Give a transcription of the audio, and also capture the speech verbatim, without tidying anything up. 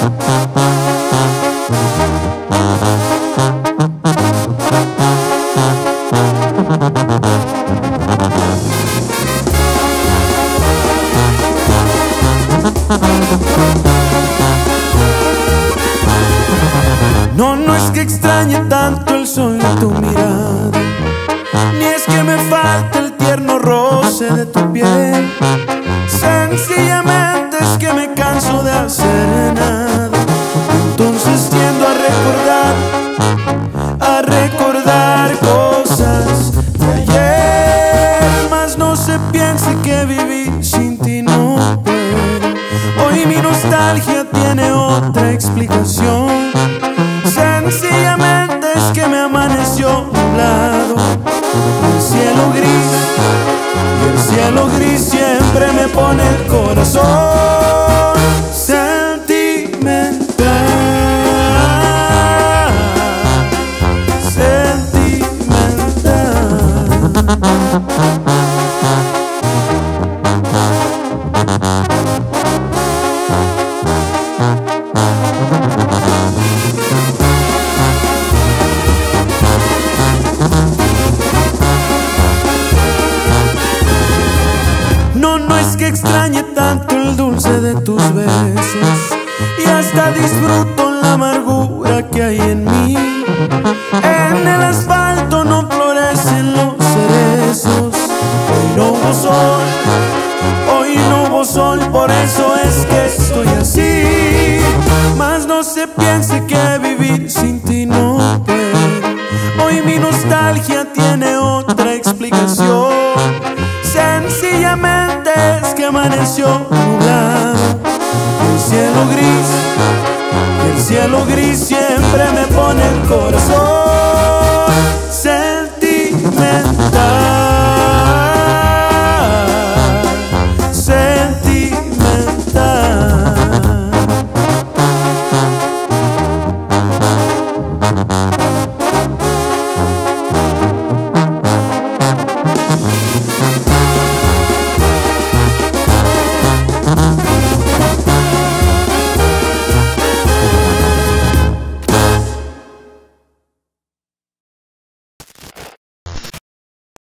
No, no es que extrañe tanto el sol de tu mirada, ni es que me falte el tierno roce de tu piel. Sencillamente es que me canso de hacer nada. Entonces tiendo a recordar, a recordar cosas de ayer. Mas no se piense que vivir sin ti no puedo. Hoy mi nostalgia tiene otra explicación. Sencillamente es que me amaneció nublado el cielo gris, y el cielo gris siempre me pone el corazón sentimental, sentimental. No, no es que extrañe tanto el dulce de tus besos, y hasta disfruto la amargura que hay en mí. En el asfalto no florecen los cerezos. Hoy no hubo sol, hoy no hubo sol, por eso es que estoy así. Mas no se piense que vivir sin ti no puedo. Hoy mi nostalgia tiene otra explicación. Sencillamente es que amaneció nublado el cielo gris, y el cielo gris siempre me pone el corazón sentimental.